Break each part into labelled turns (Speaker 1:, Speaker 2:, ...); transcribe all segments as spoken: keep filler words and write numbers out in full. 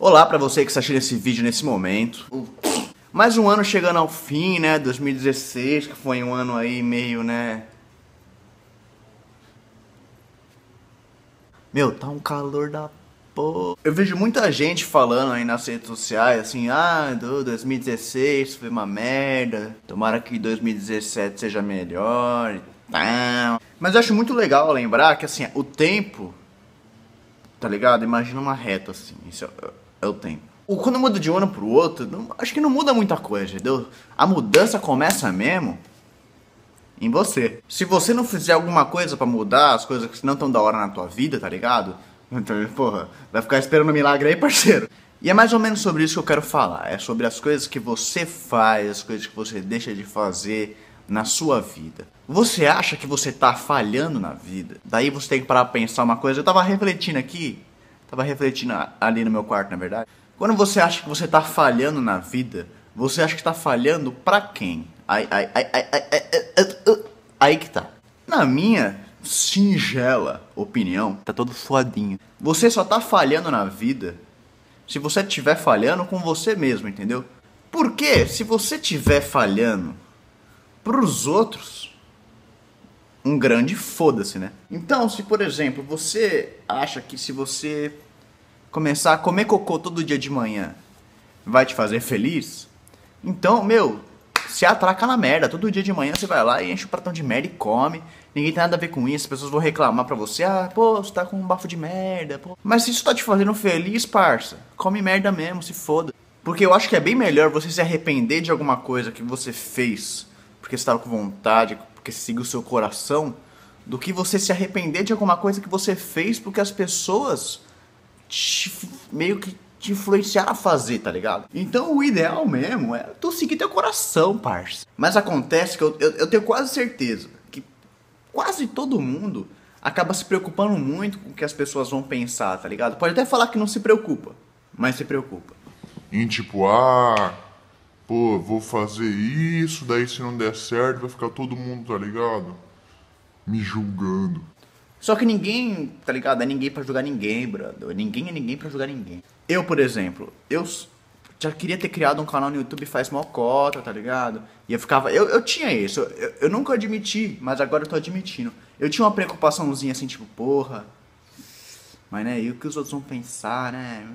Speaker 1: Olá pra você que está assistindo esse vídeo nesse momento. Mais um ano chegando ao fim, né? dois mil e dezesseis, que foi um ano aí meio, né? Meu, tá um calor da porra. Eu vejo muita gente falando aí nas redes sociais, assim, ah, do dois mil e dezesseis foi uma merda. Tomara que dois mil e dezessete seja melhor e tal. Mas eu acho muito legal lembrar que, assim, o tempo, tá ligado? Imagina uma reta, assim, isso é, é o tempo. Quando muda de um ano pro outro, não, acho que não muda muita coisa, entendeu? A mudança começa mesmo em você. Se você não fizer alguma coisa pra mudar as coisas que não estão da hora na tua vida, tá ligado? Então, porra, vai ficar esperando um milagre aí, parceiro. E é mais ou menos sobre isso que eu quero falar. É sobre as coisas que você faz, as coisas que você deixa de fazer na sua vida. Você acha que você tá falhando na vida? Daí você tem que parar pra pensar uma coisa. Eu tava refletindo aqui, tava refletindo ali no meu quarto, na verdade. Quando você acha que você tá falhando na vida, você acha que tá falhando pra quem? Aí, aí, aí, aí, aí, aí, aí, aí que tá. Na minha singela opinião, tá todo suadinho. Você só tá falhando na vida se você estiver falhando com você mesmo, entendeu? Porque se você estiver falhando pros outros, um grande foda-se, né? Então, se por exemplo, você acha que se você começar a comer cocô todo dia de manhã vai te fazer feliz, então, meu, se atraca na merda. Todo dia de manhã você vai lá e enche o pratão de merda e come. Ninguém tem nada a ver com isso. As pessoas vão reclamar pra você. Ah, pô, você tá com um bafo de merda, pô. Mas se isso tá te fazendo feliz, parça, come merda mesmo, se foda. Porque eu acho que é bem melhor você se arrepender de alguma coisa que você fez porque você tava com vontade, porque seguiu o seu coração, do que você se arrepender de alguma coisa que você fez porque as pessoas te, meio que te influenciaram a fazer, tá ligado? Então o ideal mesmo é tu seguir teu coração, parça. Mas acontece que eu, eu, eu tenho quase certeza que quase todo mundo acaba se preocupando muito com o que as pessoas vão pensar, tá ligado? Pode até falar que não se preocupa, mas se preocupa.
Speaker 2: Em tipo, ah, pô, vou fazer isso, daí se não der certo vai ficar todo mundo, tá ligado? Me julgando.
Speaker 1: Só que ninguém, tá ligado? É ninguém pra julgar ninguém, brother. Ninguém é ninguém pra julgar ninguém. Eu, por exemplo, eu já queria ter criado um canal no YouTube faz mó cota, tá ligado? E eu ficava... Eu, eu tinha isso, eu, eu nunca admiti, mas agora eu tô admitindo. Eu tinha uma preocupaçãozinha assim, tipo, porra... Mas, né, e o que os outros vão pensar, né?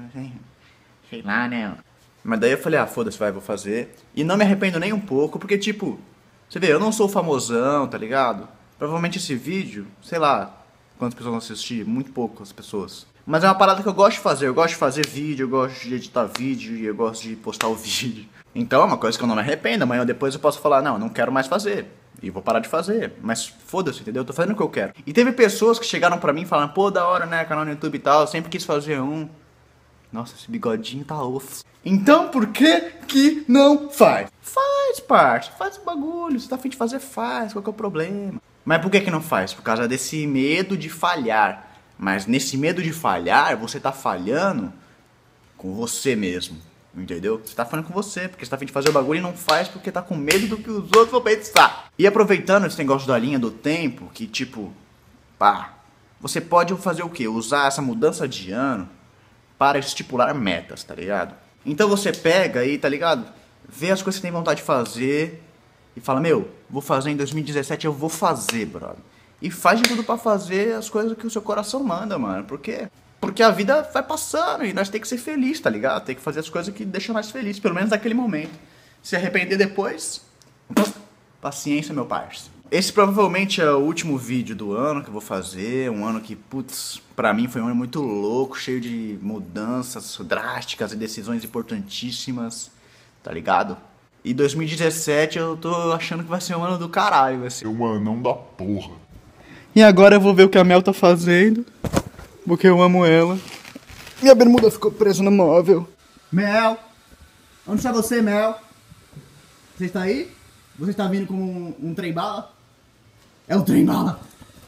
Speaker 1: Sei lá, né? Mas daí eu falei, ah, foda-se, vai, vou fazer. E não me arrependo nem um pouco, porque, tipo... Você vê, eu não sou famosão, tá ligado? Provavelmente esse vídeo, sei lá... Quantas pessoas vão assistir? Muito poucas pessoas. Mas é uma parada que eu gosto de fazer. Eu gosto de fazer vídeo, eu gosto de editar vídeo e eu gosto de postar o vídeo. Então é uma coisa que eu não me arrependo. Amanhã ou depois eu posso falar, não, não quero mais fazer. E vou parar de fazer. Mas foda-se, entendeu? Eu tô fazendo o que eu quero. E teve pessoas que chegaram pra mim falando, pô, da hora, né? Canal no YouTube e tal. Eu sempre quis fazer um. Nossa, esse bigodinho tá osso. Então por que que não faz? Faz, parça. Faz o bagulho. Se tá a fim de fazer, faz. Qual que é o problema? Mas por que que não faz? Por causa desse medo de falhar. Mas nesse medo de falhar, você tá falhando com você mesmo. Entendeu? Você tá falando com você, porque você tá a fim de fazer o bagulho e não faz porque tá com medo do que os outros vão pensar. E aproveitando esse negócio da linha do tempo, que tipo, pá, você pode fazer o quê? Usar essa mudança de ano para estipular metas, tá ligado? Então você pega aí, tá ligado? Vê as coisas que tem vontade de fazer e fala, meu, vou fazer em dois mil e dezessete, eu vou fazer, brother. E faz de tudo pra fazer as coisas que o seu coração manda, mano. Por quê? Porque a vida vai passando e nós tem que ser feliz, tá ligado? Tem que fazer as coisas que deixam nós felizes, pelo menos naquele momento. Se arrepender depois, paciência, meu parceiro. Esse provavelmente é o último vídeo do ano que eu vou fazer. Um ano que, putz, pra mim foi um ano muito louco, cheio de mudanças drásticas e decisões importantíssimas, tá ligado? E dois mil e dezessete eu tô achando que vai ser um ano do caralho, vai ser
Speaker 2: um anão da porra.
Speaker 1: E agora eu vou ver o que a Mel tá fazendo, porque eu amo ela. Minha bermuda ficou presa no móvel. Mel! Onde está você, Mel? Você está aí? Você está vindo com um, um trem-bala? É um trem-bala!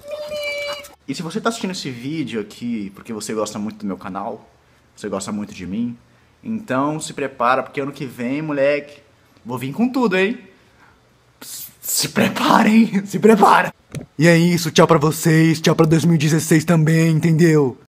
Speaker 1: E se você tá assistindo esse vídeo aqui porque você gosta muito do meu canal, você gosta muito de mim, então se prepara, porque ano que vem, moleque, vou vir com tudo, hein? Se preparem, se prepara. E é isso, tchau pra vocês, tchau pra dois mil e dezesseis também, entendeu?